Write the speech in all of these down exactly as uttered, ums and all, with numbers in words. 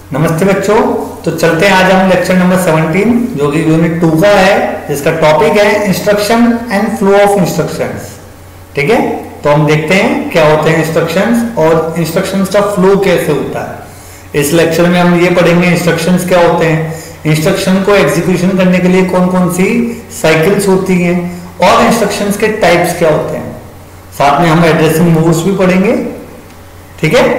नमस्ते बच्चों। तो चलते हैं आज हम लेक्चर नंबर सत्रह जो कि यूनिट टू का है, जिसका टॉपिक है instruction and flow of instructions. ठीक है, तो हम देखते हैं क्या होते हैं इंस्ट्रक्शंस और इंस्ट्रक्शंस का फ्लो कैसे होता है। इस लेक्चर में हम ये पढ़ेंगे इंस्ट्रक्शंस क्या होते हैं, इंस्ट्रक्शन को एग्जीक्यूशन करने के लिए कौन कौन सी साइकिल्स होती हैं और इंस्ट्रक्शंस के टाइप्स क्या होते हैं। साथ में हम एड्रेसिंग मोड्स भी पढ़ेंगे। ठीक है,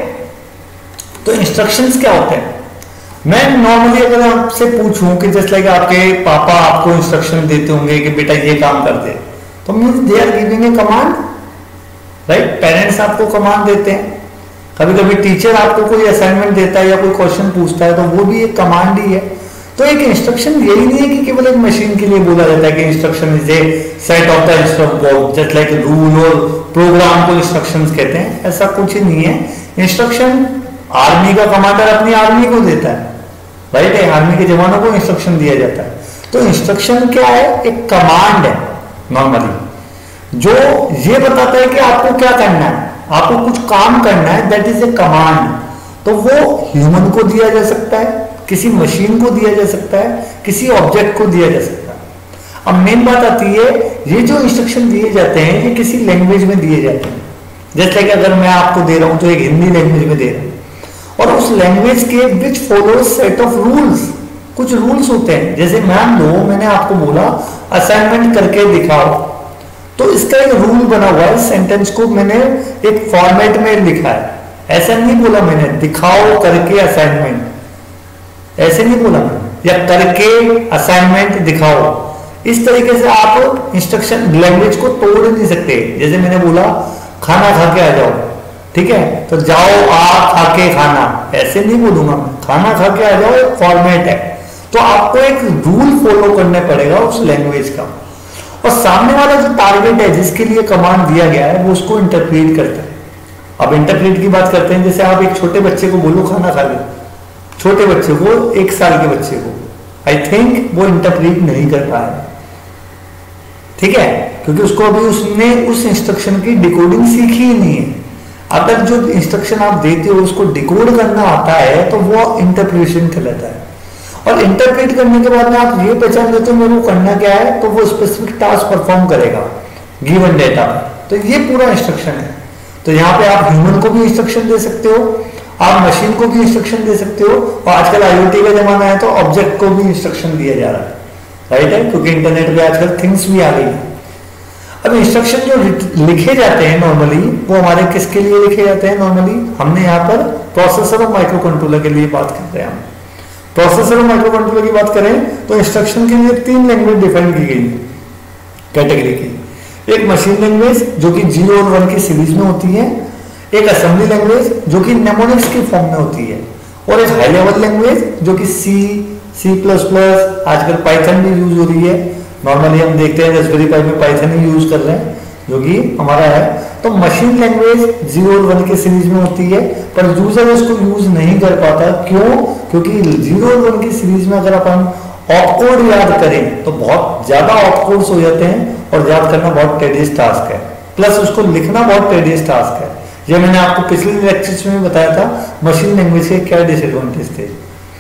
तो इंस्ट्रक्शंस क्या होते हैं। मैं नॉर्मली अगर आपसे पूछूं कि जैसे लाइक आपके पापा आपको इंस्ट्रक्शन देते होंगे कि बेटा ये काम कर दे, तो means they are giving a command, right. Parents आपको कमांड देते हैं। कभी कभी टीचर आपको कोई असाइनमेंट देता है या कोई क्वेश्चन पूछता है तो वो भी एक कमांड ही है। तो एक इंस्ट्रक्शन यही नहीं है कि केवल एक मशीन के लिए बोला जाता है कि instruction is a set of the instruction, just like rule और प्रोग्राम को इंस्ट्रक्शंस कहते हैं। ऐसा कुछ ही नहीं है। इंस्ट्रक्शन आर्मी का कमांडर अपनी आर्मी को देता है, राइट है, आर्मी के जवानों को इंस्ट्रक्शन दिया जाता है। तो इंस्ट्रक्शन क्या है, एक कमांड है नॉर्मली, जो ये बताता है कि आपको क्या करना है, आपको कुछ काम करना है, दैट इज ए कमांड। तो वो ह्यूमन को दिया जा सकता है, किसी मशीन को दिया जा सकता है, किसी ऑब्जेक्ट को दिया जा सकता है। अब मेन बात आती है, ये जो इंस्ट्रक्शन दिए जाते हैं ये किसी लैंग्वेज में दिए जाते हैं। जैसे कि अगर मैं आपको दे रहा हूं तो एक हिंदी लैंग्वेज में दे रहा हूं, और उस लैंग्वेज के which follow set of rules, कुछ रूल्स होते हैं। जैसे मान लो मैंने आपको बोला असाइनमेंट करके दिखाओ, तो इसका एक रूल बना हुआ है। सेंटेंस को मैंने एक फॉर्मेट में लिखा है। ऐसा नहीं बोला मैंने दिखाओ करके असाइनमेंट, ऐसे नहीं बोला मैंने, या करके असाइनमेंट दिखाओ। इस तरीके से आप इंस्ट्रक्शन लैंग्वेज को तोड़ नहीं सकते। जैसे मैंने बोला खाना खा के आ जाओ, ठीक है, तो जाओ आ खा के खाना, ऐसे नहीं बोलूंगा मैं, खाना खा के आ जाओ एक फॉर्मेट है। तो आपको एक रूल फॉलो करना पड़ेगा उस लैंग्वेज का, और सामने वाला जो टारगेट है जिसके लिए कमांड दिया गया है वो उसको इंटरप्रेट करता है। अब इंटरप्रेट की बात करते हैं, जैसे आप एक छोटे बच्चे को बोलो खाना खा लो, छोटे बच्चे को, एक साल के बच्चे को, आई थिंक वो इंटरप्रेट नहीं कर पाया, ठीक है, क्योंकि उसको अभी उसने उस इंस्ट्रक्शन की डिकोडिंग सीखी ही नहीं है। अगर जो इंस्ट्रक्शन आप देते हो उसको डिकोड करना आता है तो वो इंटरप्रिटेशन कहलाता है। और इंटरप्रेट करने के बाद में आप ये पहचान लेते हो मेरे को करना क्या है, तो वो स्पेसिफिक टास्क परफॉर्म करेगा गिवन डेटा। तो ये पूरा इंस्ट्रक्शन है। तो यहाँ पे आप ह्यूमन को भी इंस्ट्रक्शन दे सकते हो, आप मशीन को भी इंस्ट्रक्शन दे सकते हो, और आजकल आईओटी का जमाना है तो ऑब्जेक्ट को भी इंस्ट्रक्शन दिया जा रहा है, राइट है, क्योंकि इंटरनेट पे आजकल थिंग्स भी आ गई है। अब इंस्ट्रक्शन जो लिखे जाते हैं नॉर्मली, वो हमारे किसके लिए लिखे जाते हैं नॉर्मली, हमने यहाँ पर प्रोसेसर और माइक्रो कंट्रोलर के लिए बात कर रहे हैं। हम प्रोसेसर और माइक्रो कंट्रोलर की बात करें तो इंस्ट्रक्शन के लिए तीन लैंग्वेज डिफाइन की गई कैटेगरी की। एक मशीन लैंग्वेज जो कि जीरो और वन की सीरीज में होती है, एक असेंबली लैंग्वेज जो कि नेमोनिक्स की फॉर्म में होती है, और एक हाई लेवल लैंग्वेज जो कि सी, सी प्लस प्लस, आजकल पाइथन भी यूज हो रही है। नॉर्मली हम देखते हैं रास्पबेरी पाई में पाइथन ही यूज कर रहे हैं जो कि हमारा है। तो मशीन लैंग्वेज जीरो और वन के सीरीज में होती है, पर यूजर उसको यूज नहीं कर पाता। क्यों? क्योंकि जीरो और वन की सीरीज में अगर अपन ऑपकोड याद करें तो बहुत ज्यादा ऑपकोड्स हो जाते हैं, और याद करना बहुत टेडियस टास्क है, प्लस उसको लिखना बहुत टेडियस टास्क है। ये मैंने आपको पिछले लेक्चर्स में भी बताया था मशीन लैंग्वेज के क्या डिसएडवांटेज थे।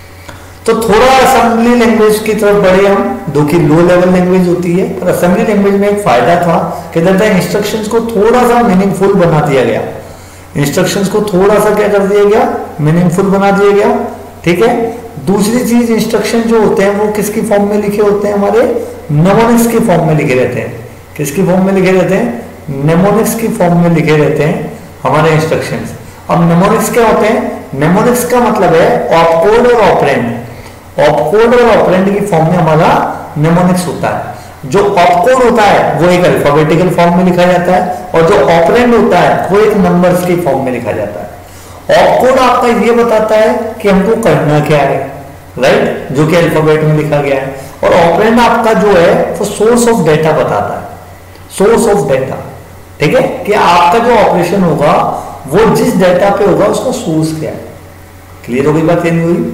तो थोड़ा असेंबली लैंग्वेज की तरफ बढ़े हम, जो कि लो लेवल लैंग्वेज होती है। पर असेंबली लैंग्वेज में एक फायदा था कि इंस्ट्रक्शंस को थोड़ा सा मीनिंगफुल बना दिया गया। इंस्ट्रक्शंस को थोड़ा सा क्या कर दिया गया, मीनिंगफुल बना दिया गया, ठीक है। दूसरी चीज, इंस्ट्रक्शन जो होते हैं वो किसकी फॉर्म में लिखे होते हैं, हमारे नेमोनिक्स की फॉर्म में लिखे रहते हैं। किसकी फॉर्म में लिखे रहते हैं, नेमोनिक्स की फॉर्म में लिखे रहते हैं हमारे इंस्ट्रक्शंस। अब नेमोनिक्स क्या होते हैं, नेमोनिक्स का मतलब है ऑपकोड और ऑपरेंड। ऑपकोड और ऑपरेंड की फॉर्म में हमारा नेमोनिक्स होता है। जो ऑपकोड होता है वो एक अल्फाबेटिकल फॉर्म में लिखा जाता है, और जो ऑपरेंड होता है वो एक नंबर्स की फॉर्म में लिखा जाता है। ऑपकोड आपका ये बताता है कि हमको करना क्या है, राइट, जो कि अल्फाबेट में लिखा गया है। और ऑपरेंड आपका जो है वो सोर्स ऑफ डेटा बताता है, सोर्स ऑफ डेटा, ठीक है, कि आपका जो ऑपरेशन होगा वो जिस डेटा पे होगा उसका सोर्स क्या है। क्लियर हो गई बात, ये नहीं हुई।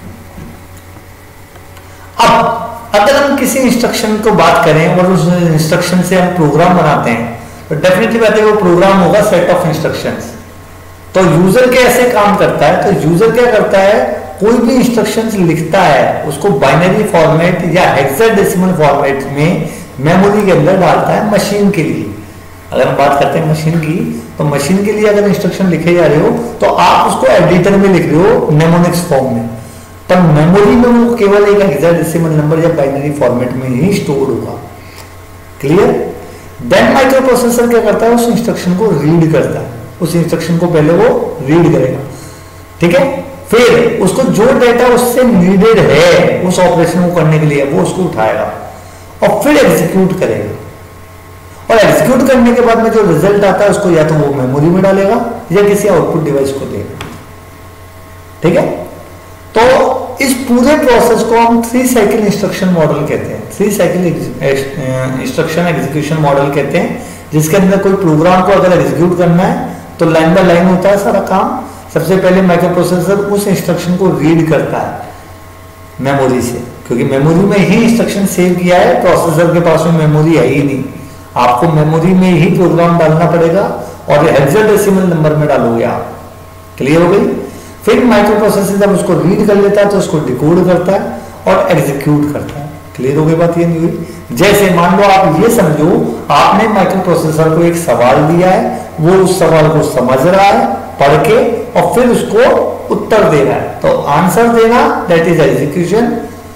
अब अगर हम किसी इंस्ट्रक्शन को बात करें और उस इंस्ट्रक्शन से हम प्रोग्राम बनाते हैं, तो डेफिनेटली बात है वो प्रोग्राम होगा सेट ऑफ इंस्ट्रक्शंस। तो यूजर कैसे काम करता है, तो यूजर क्या करता है, कोई भी इंस्ट्रक्शंस लिखता है उसको बाइनरी फॉर्मेट या हेक्साडेसिमल फॉर्मेट में मेमोरी के अंदर डालता है मशीन के लिए। अगर हम बात करते हैं मशीन की, तो मशीन के लिए अगर इंस्ट्रक्शन लिखे जा रहे हो तो आप उसको एडिटर में लिख रहे हो नेमोनिक्स फॉर्म में, तब मेमोरी में वो केवल एक हेक्साडेसिमल नंबर या बाइनरी फॉर्मेट में ही स्टोर होगा। क्लियर? देन माइक्रो प्रोसेसर क्या करता है, उस इंस्ट्रक्शन को रीड करता है, उस इंस्ट्रक्शन को पहले वो रीड करेगा, ठीक है, फिर उसको जो डेटा उससे नीडेड है उस ऑपरेशन को करने के लिए वो उसको उठाएगा और फिर एग्जीक्यूट करेगा, और एग्जीक्यूट करने के बाद में जो रिजल्ट आता है उसको या तो वो मेमोरी में डालेगा या किसी आउटपुट डिवाइस को देगा। ठीक है, तो इस पूरे प्रोसेस को हम थ्री साइकिल इंस्ट्रक्शन मॉडल कहते हैं, three cycle instruction execution model कहते हैं, जिसके अंदर कोई प्रोग्राम को अगर एग्जीक्यूट करना है तो लाइन बाय लाइन होता है सारा काम। सबसे पहले माइक्रो प्रोसेसर उस इंस्ट्रक्शन को रीड करता है मेमोरी से, क्योंकि मेमोरी में ही इंस्ट्रक्शन सेव किया है, प्रोसेसर के पास में मेमोरी है ही नहीं, आपको मेमोरी में ही प्रोग्राम डालना पड़ेगा और हेक्साडेसिमल नंबर में डालोगे आप। क्लियर हो गई? फिर माइक्रो प्रोसेसर जब उसको रीड कर लेता है तो उसको डिकोड करता है और एग्जीक्यूट करता है। क्लियर हो गई बात? ये नहीं हुई? जैसे मान लो आप ये समझो आपने माइक्रो प्रोसेसर को एक सवाल दिया है, वो उस सवाल को समझ रहा है पढ़ के और फिर उसको उत्तर दे रहा है, तो आंसर देना दैट इज एग्जीक्यूशन,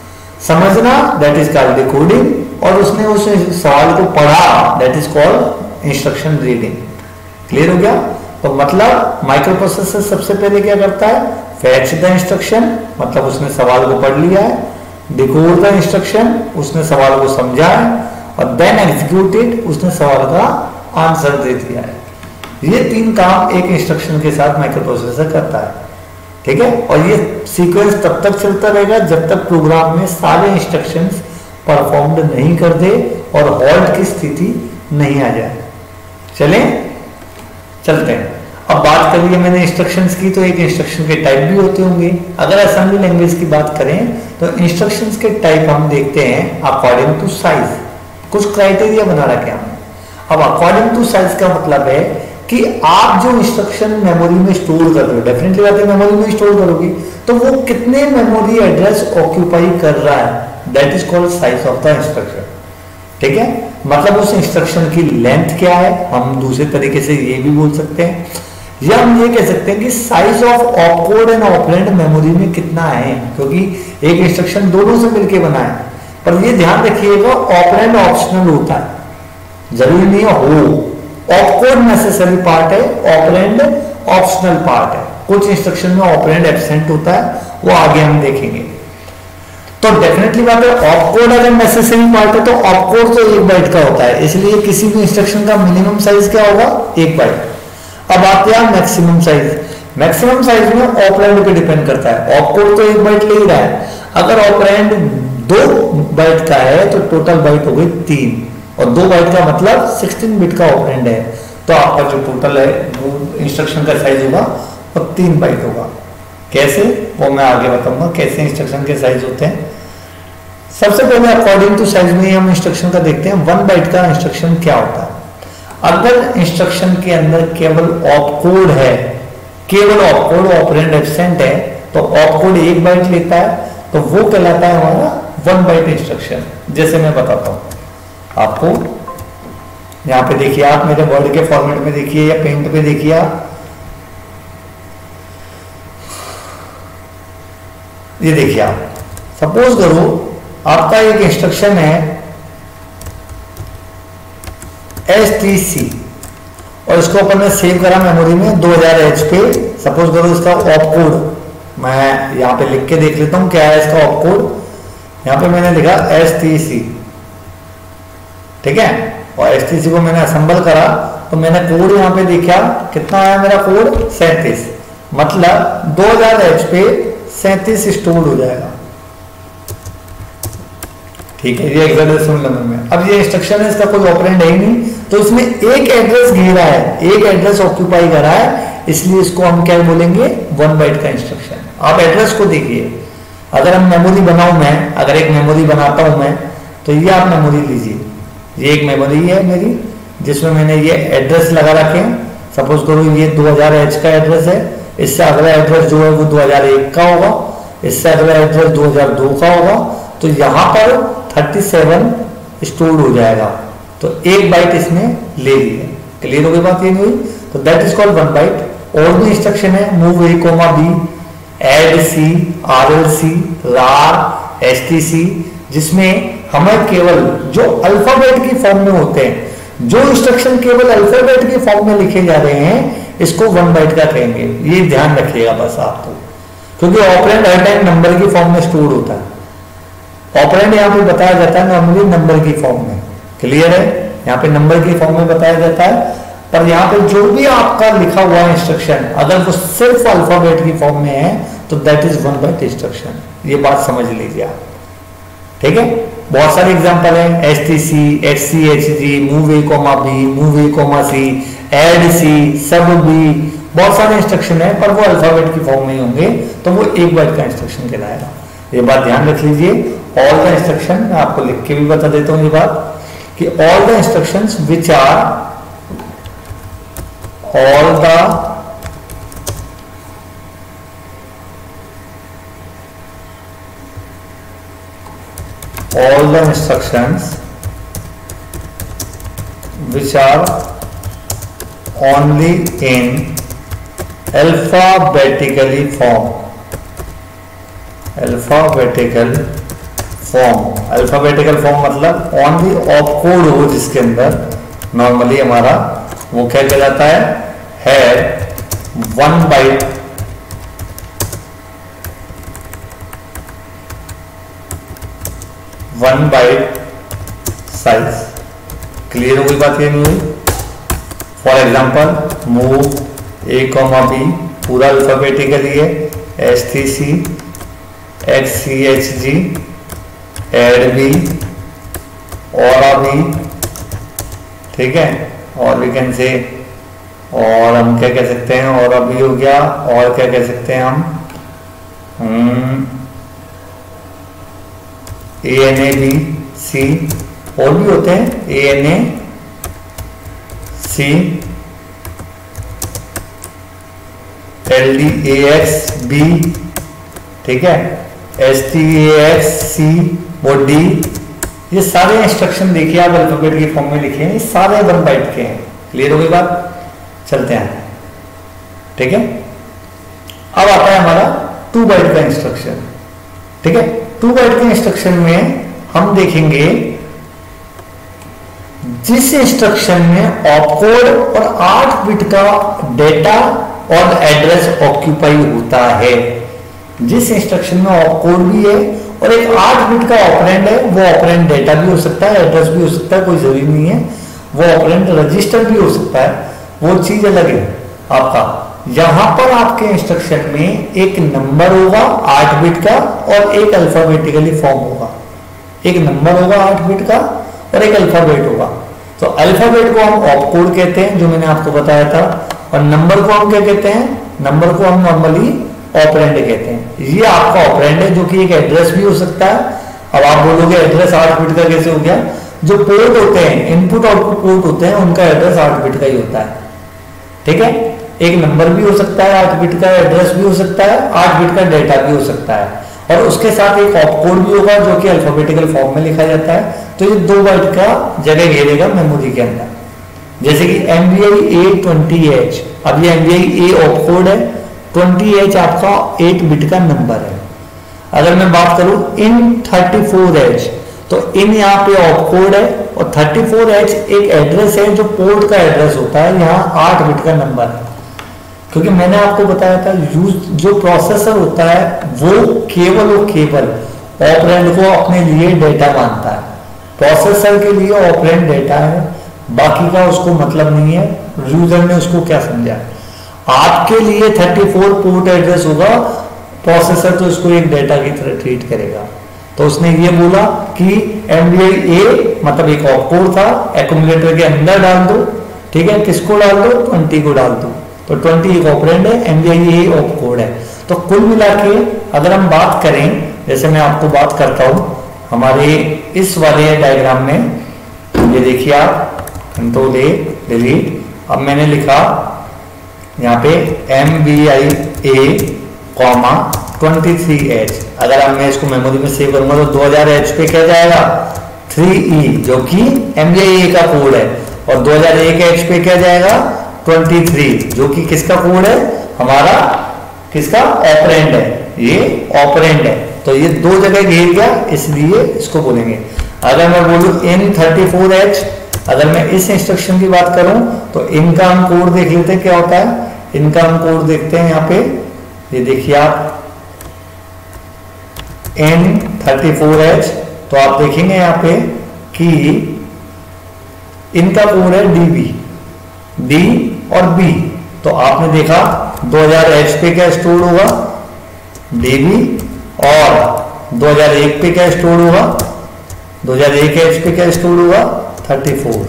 समझना दैट इज कॉल्ड डिकोडिंग, और उसने उस सवाल को पढ़ा that is called instruction reading. Clear हो गया? तो मतलब माइक्रो प्रोसेसर सबसे पहले क्या करता है, फैच द इंस्ट्रक्शन, मतलब उसने सवाल को पढ़ लिया है, डिकोड द इंस्ट्रक्शन, उसने सवाल को समझा है, और देन एग्जीक्यूट इट, उसने सवाल का आंसर दे दिया है। ये तीन काम एक इंस्ट्रक्शन के साथ माइक्रो प्रोसेसर करता है। ठीक है, और ये सीक्वेंस तब तक चलता रहेगा जब तक प्रोग्राम में सारे इंस्ट्रक्शंस परफॉर्म्ड नहीं कर दे और हॉल्ट की स्थिति नहीं आ जाए। चलें, चलते हैं। अब बात करिए मैंने इंस्ट्रक्शंस की, तो एक इंस्ट्रक्शन के टाइप भी होते होंगे। अगर असेंबली लैंग्वेज की बात करें तो इंस्ट्रक्शंस के टाइप हम देखते हैं अकॉर्डिंग टू साइज, कुछ क्राइटेरिया बना रखे हमने। अब अकॉर्डिंग टू साइज का मतलब है कि आप जो इंस्ट्रक्शन मेमोरी में स्टोर कर रहे हो, डेफिनेटली बात है मेमोरी में स्टोर करोगे, तो वो कितने मेमोरी एड्रेस ऑक्यूपाई कर रहा है, that is called size of the instruction. ठीक है, मतलब उस इंस्ट्रक्शन की लेंथ क्या है, हम दूसरे तरीके से ये भी बोल सकते हैं, या हम ये कह सकते हैं कि size of opcode and operand memory में कितना है, क्योंकि एक इंस्ट्रक्शन दोनों से मिलकर बना है। पर ये ध्यान रखिएगा ऑपरेंड ऑप्शनल होता है, जरूरी नहीं हो। ऑपकोड नेसेसरी पार्ट है, ऑपरेंड ऑप्शनल पार्ट है। कुछ इंस्ट्रक्शन में ऑपरेंड एब्सेंट होता है, वो आगे हम देखेंगे। तो डेफिनेटली बात है ऑपकोड अगर नेसेसरी पार्ट है तो ऑपकोड तो एक बाइट का होता है, इसलिए किसी भी इंस्ट्रक्शन का मिनिमम साइज क्या होगा, एक बाइट। अब आते हैं मैक्सिमम साइज। मैक्सिमम साइज में ऑपरेंड पे डिपेंड करता है, ऑपकोड तो एक बाइट ले ही रहा है, अगर ऑपरेंड दो बाइट का है तो टोटल बाइट हो गई तीन, और दो बाइट का मतलब सिक्सटीन बिट का ऑपरेंड है, तो आपका जो टोटल है वो इंस्ट्रक्शन का साइज होगा और तीन बाइट होगा। कैसे, वो मैं आगे बताऊंगा कैसे इंस्ट्रक्शन के साइज होते हैं। सबसे पहले अकॉर्डिंग टू साइज में हम इंस्ट्रक्शन का देखते हैं, वन बाइट का इंस्ट्रक्शन क्या होता है। अगर इंस्ट्रक्शन के अंदर केवल ऑपकोड है, केवल ऑपकोड, ऑपरेंड एब्सेंट है, तो ऑपकोड एक बाइट लेता है, तो वो कहलाता है हमारा वन बाइट इंस्ट्रक्शन। जैसे मैं बताता हूं आपको, यहां पे देखिए आप मेरे वर्ड के फॉर्मेट में देखिए या पेंट पे देखिए आप, ये देखिए आप, सपोज करो आपका एक इंस्ट्रक्शन है एस टी सी, और इसको अपन ने सेव करा मेमोरी में दो हज़ार एच पे। सपोज करो इसका ऑपकोड मैं यहां पे लिख के देख लेता हूं क्या है इसका ऑपकोड। यहां पे मैंने लिखा एस टी सी, ठीक है, और एस टी सी को मैंने असेंबल करा तो मैंने कोड यहां पे देखा कितना आया मेरा कोड, सैंतीस, मतलब दो हज़ार एच पे सैंतीस स्टोर हो जाएगा। ठीक है, ये हेक्साडेसिमल नंबर में। अब ये इंस्ट्रक्शन है, इसका कोई ऑपरेंड है ही नहीं, तो इसमें एक एड्रेस घेरा है, एक एड्रेस ऑक्यूपाई कर रहा है, इसलिए इसको हम क्या बोलेंगे, वन बाइट का इंस्ट्रक्शन। आप एड्रेस को देखिए, अगर हम मेमोरी बनाऊं मैं, अगर एक मेमोरी बनाता हूं मैं, तो ये आप मेमोरी लीजिए, ये एक मेमोरी है मेरी जिसमें मैंने ये एड्रेस लगा रखे हैं। सपोज करो ये दो हज़ार एच का एड्रेस है, इससे अगला एड्रेस जो है वो दो हज़ार एक का होगा, इससे अगला एड्रेस दो हज़ार दो का होगा, तो यहाँ पर सैंतीस स्टोर हो जाएगा, तो एक बाइट इसने ले लिया। क्लियर हो गई बात? ये नहीं हुई तो that is called one byte. और भी इंस्ट्रक्शन है, move A comma B, add C, R L C, RAR, S T सी, जिसमें हमें केवल जो अल्फाबेट की फॉर्म में होते हैं, जो इंस्ट्रक्शन केवल अल्फाबेट की फॉर्म में लिखे जा रहे हैं, इसको वन बाइट का कहेंगे। ये ध्यान रखिएगा बस आपको, क्योंकि ऑपरेंड हर टाइम नंबर की फॉर्म में स्टोर होता है। ऑपरेंड यहाँ पे बताया जाता है नॉर्मली नंबर की फॉर्म में। क्लियर है? यहाँ पे नंबर की फॉर्म में बताया जाता है, पर यहाँ पे जो भी आपका लिखा हुआ इंस्ट्रक्शन अगर वो सिर्फ अल्फाबेट की फॉर्म में है तो that is one byte instruction. ये बात समझ लीजिए आप। ठीक है? बहुत सारे एग्जांपल हैं, S T C, H C H G, move A comma B, move A comma C, add C, sub B, बहुत सारे इंस्ट्रक्शन है, पर वो अल्फाबेट की फॉर्म में होंगे तो वो एक बाइट का इंस्ट्रक्शन कहलाएगा। ये बात ध्यान रख लीजिए। ऑल द इंस्ट्रक्शन, मैं आपको लिख के भी बता देता हूँ ये बात, कि all the instructions which are all the all the instructions which are only in alphabetically form alphabetical form alphabetical form मतलब only opcode हो जिसके अंदर नॉर्मली हमारा वो क्या कहलाता है, है one byte one byte size. Clear हो गई बात? ये नहीं हुई? For example move A comma B पूरा अल्फाबेटिकली है, S T C, H C H G, add B, और बी, ठीक है, और वी कैन से, और हम क्या कह सकते हैं, और अभी हो गया, और क्या कह सकते हैं हम, ए एन ए बी सी, और भी होते हैं A N A C, L D A X B, ठीक है, S T A X C और डी। ये सारे इंस्ट्रक्शन देखिए आप अल्फाबेट की फॉर्म में लिखे हैं, ये सारे वन बाइट के हैं। क्लियर हो गई बात? चलते हैं। ठीक है, अब आता है हमारा टू बाइट का इंस्ट्रक्शन। ठीक है, टू बाइट के इंस्ट्रक्शन में हम देखेंगे जिस इंस्ट्रक्शन में ऑपकोड और आठ बिट का डेटा और एड्रेस ऑक्यूपाई होता है, जिस इंस्ट्रक्शन में ऑपकोड भी है और एक आठ बिट का ऑपरेंड है, वो ऑपरेंड डेटा भी हो सकता है, एड्रेस भी हो सकता है, कोई जरूरी नहीं है, वो ऑपरेंड रजिस्टर भी हो सकता है, वो चीज अलग है आपका। यहां पर आपके इंस्ट्रक्शन में एक नंबर होगा आठ बिट का और एक अल्फाबेटिकली फॉर्म होगा। एक नंबर होगा आठ बिट का और एक अल्फाबेट होगा। तो अल्फाबेट को हम ऑपकोड कहते हैं, जो मैंने आपको बताया था, और नंबर को हम क्या कहते हैं, नंबर को हम नॉर्मली ऑपरेंड कहते हैं। ये आपका ऑपरेंड है, जो कि एक एड्रेस भी हो सकता है। अब आप बोलोगे एड्रेस आठ बिट का कैसे हो गया? जो पोर्ट होते हैं, इनपुट आउटपुट पोर्ट होते हैं, उनका एड्रेस आठ बिट का ही होता है। ठीक है, एक नंबर भी हो सकता है आठ बिट का, एड्रेस भी हो सकता है, आठ बिट का डेटा भी हो सकता है, और उसके साथ एक ऑपकोड भी होगा जो कि अल्फाबेटिकल फॉर्म में लिखा जाता है। तो ये दो बाइट का जगह घेरेगा मेमोरी के अंदर। जैसे कि M B I A twenty H, अब ये M B I A opcode है, ट्वेंटी एच आपका एट बिट का नंबर है। अगर मैं बात करूं इन थर्टी फोर एच, तो इन यहाँ पे ऑपकोड है और थर्टी फोर एच एक एड्रेस है जो पोर्ट का एड्रेस होता है, यहाँ आठ बिट का नंबर है। क्योंकि मैंने आपको बताया था यूज जो प्रोसेसर होता है वो केवल और केवल ऑपरेंड को अपने लिए डेटा मानता है। प्रोसेसर के लिए ऑपरेंड डेटा है, बाकी का उसको मतलब नहीं है, यूजर ने उसको क्या समझा। आपके लिए थर्टी फोर पोर्ट एड्रेस होगा, प्रोसेसर तो इसको एक डेटा की तरह ट्रीट करेगा। तो उसने ये बोला कि एम बी आई ए मतलब एक ऑपकोड था, एक्यूमुलेटर के अंदर डाल दो। ठीक है, किसको डाल दो? ट्वेंटी को डाल दो। तो ट्वेंटी एक ऑपरेंड है, M B I A opcode है। तो कुल मिला के अगर हम बात करें, जैसे मैं आपको बात करता हूं हमारे इस वाले डायग्राम में, ये देखिए आप, कंट्रोल ए डिलीट। अब मैंने लिखा यहाँ पे M B I A comma twenty three H. अगर अब मैं इसको मेमोरी में सेव करूंगा तो दो हज़ार एच पे क्या जाएगा, थ्री ई जो कि एम बी आई ए का कोड है, और दो हज़ार एक एच पे क्या जाएगा, तेईस जो कि किसका कोड है, हमारा किसका ऑपरेंड है, ये ऑपरेंड है। तो ये दो जगह घेर गया, इसलिए इसको बोलेंगे। अगर मैं बोलूं इन थर्टी फोर एच, अगर मैं इस इंस्ट्रक्शन की बात करूं तो इनका हम कोड देख लेते हैं क्या होता है। इनका हम कोड देखते हैं यहाँ पे, ये देखिए आप एन थर्टी फोर एच, तो आप देखेंगे यहाँ पे कि इनका कोड है डी बी, डी और बी। तो आपने देखा दो हज़ार एच पे क्या स्टोर होगा, डी बी, और दो हज़ार एक पे क्या स्टोर होगा, दो हज़ार एक एच पे क्या स्टोर होगा, थर्टी फोर।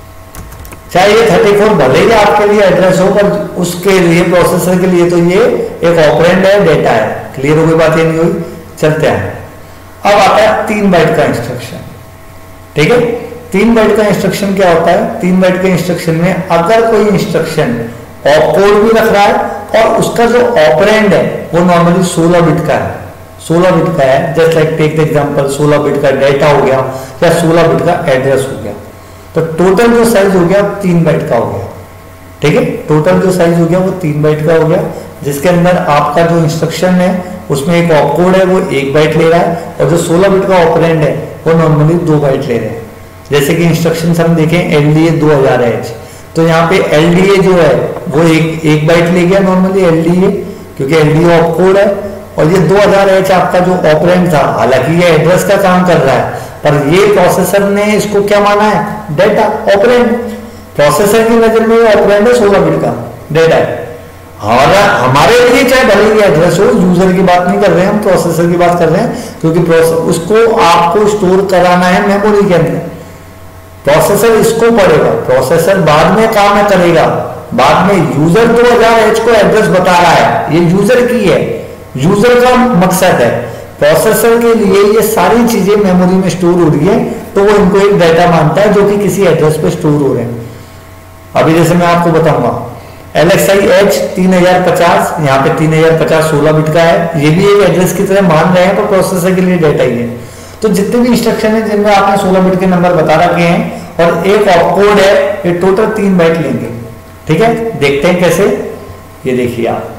चाहे ये थर्टी फोर भले ही आपके लिए एड्रेस हो, पर उसके लिए प्रोसेसर के लिए तो ये एक ऑपरेंड है, डेटा है। क्लियर हो गई बात, ये नहीं हुई। चलते हैं, अब आता है तीन बाइट का इंस्ट्रक्शन। ठीक है, तीन बाइट का इंस्ट्रक्शन क्या होता है, तीन बाइट के इंस्ट्रक्शन में अगर कोई इंस्ट्रक्शन ऑपकोड भी रख रहा है और उसका जो ऑपरेंड है वो नॉर्मली सोलह बिट का है, सोलह बिट का है, just like take the example सोलह बिट का डेटा हो गया या सोलह बिट का एड्रेस हो गया, तो टोटल जो साइज हो गया तीन बाइट का हो गया। ठीक है, टोटल जो साइज हो गया वो तीन बाइट का हो गया, जिसके अंदर आपका जो इंस्ट्रक्शन है उसमें एक ऑपकोड है वो एक बाइट ले रहा है, और जो सोलह बिट का ऑपरेंड है वो नॉर्मली दो बाइट ले रहे हैं। जैसे कि इंस्ट्रक्शन हम देखें एल डी ए दो हज़ार एच, तो यहाँ पे एल डी ए जो है वो एक एक बाइट ले गया नॉर्मली एल डी ए, क्योंकि एल डी ए ऑपकोड है, और ये दो हज़ार एच आपका जो ऑपरेंड था, हालांकि ये एड्रेस का काम कर रहा है, पर ये प्रोसेसर ने इसको क्या माना है, डेटा, ऑपरेंड। प्रोसेसर की नजर में ये ऑपरेंड है, सोलह बिट का डेटा है। हमारा हमारे लिए चाहे भले ही एड्रेस हो, यूजर की बात नहीं कर रहे हैं हम, प्रोसेसर की बात कर रहे हैं, क्योंकि उसको आपको स्टोर कराना है मेमोरी के अंदर। प्रोसेसर इसको पढ़ेगा, प्रोसेसर बाद में काम करेगा, बाद में यूजर दो हज़ार एच को एड्रेस बता रहा है, ये यूजर की है, यूजर का मकसद है। प्रोसेसर के लिए ये सारी चीजें मेमोरी में स्टोर हो रही है, तो वो इनको एक डाटा मानता है जो कि किसी एड्रेस पे स्टोर हो रहे हैं। अभी जैसे मैं आपको बताऊंगा एल एक्स आई एच तीन हजार पचास, यहाँ पे तीन हजार पचास सोलह बिट का है, ये भी एक एड्रेस की तरह मान रहे हैं, पर प्रोसेसर के लिए डाटा ही है। तो जितने भी इंस्ट्रक्शन है जिनमें आपने सोलह बिट के नंबर बता रखे हैं और एक ऑपकोड है, ये टोटल तीन बाइट लेंगे। ठीक है, देखते हैं कैसे। ये देखिए आप,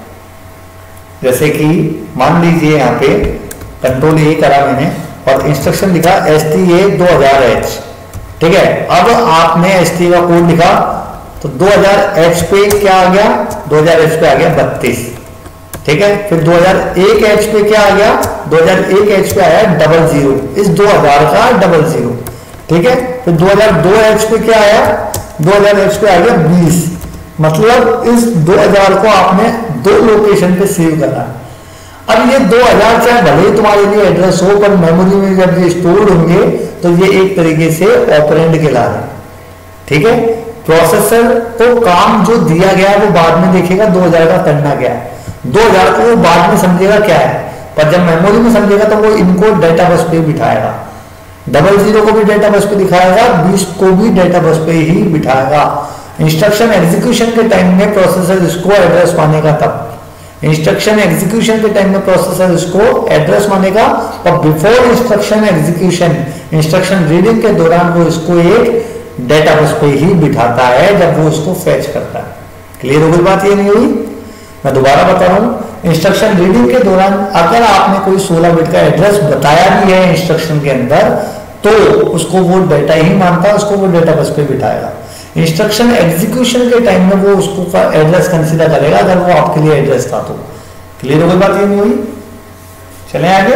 जैसे कि मान लीजिए यहाँ पे कंट्रोल ए करा मैंने और इंस्ट्रक्शन लिखा एस टी ए दो हज़ार एच। ठीक है, अब आपने एस टी ए का कोड लिखा तो दो हज़ार एच पे क्या आ गया, दो हज़ार एच पे आ गया बत्तीस। ठीक है, फिर दो हज़ार एक एच पे क्या आ गया, दो हज़ार एक एच पे आया डबल जीरो, इस दो हज़ार का डबल जीरो। ठीक है, फिर दो हज़ार दो एच पे क्या आया, दो हज़ार एच पे आ गया बीस। मतलब इस दो हज़ार को आपने दो लोकेशन पे सेव करा। अब ये दो हज़ार चाहे भले ही तुम्हारे लिए एड्रेस हो, पर मेमोरी में जब ये स्टोर होंगे तो ये एक तरीके से ऑपरेंड के ला रहे हैं। ठीक है, प्रोसेसर को काम जो दिया गया है वो बाद में देखेगा दो हज़ार का करना क्या है, दो हज़ार को वो बाद में समझेगा क्या है, पर जब मेमोरी में समझेगा तो वो इनको डेटा बस पे बिठाएगा, डबल जीरो को भी डेटा बस पे दिखाएगा, बीस को भी डेटा बस पे ही बिठाएगा। इंस्ट्रक्शन एग्जीक्यूशन के टाइम में प्रोसेसर इसको एड्रेस मानेगा, तब इंस्ट्रक्शन एग्जीक्यूशन के टाइम में प्रोसेसर इसको एड्रेस मानेगा, और before instruction execution, instruction reading के दौरान वो इसको एक डेटा बस पे ही बिठाता है जब वो उसको फैच करता है। क्लियर हो गई बात, ये नहीं हुई? मैं दोबारा बता रहा हूं, इंस्ट्रक्शन रीडिंग के दौरान अगर आपने कोई सोलह बिट का एड्रेस बताया भी है इंस्ट्रक्शन के अंदर, तो उसको वो डेटा ही मानता है, उसको वो डेटा बस पे बिठाएगा। इंस्ट्रक्शन एग्जीक्यूशन के टाइम में वो उसको का एड्रेस कंसीडर करेगा अगर वो आपके लिए एड्रेस था तो। क्लियर हो गई बात, ये नहीं हुई? चलें आगे।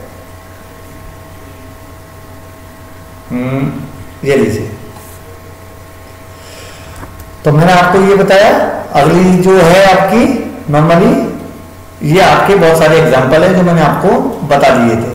हम्म ये लीजिए, तो मैंने आपको ये बताया। अगली जो है आपकी नॉर्मली, ये आपके बहुत सारे एग्जांपल है जो मैंने आपको बता दिए थे।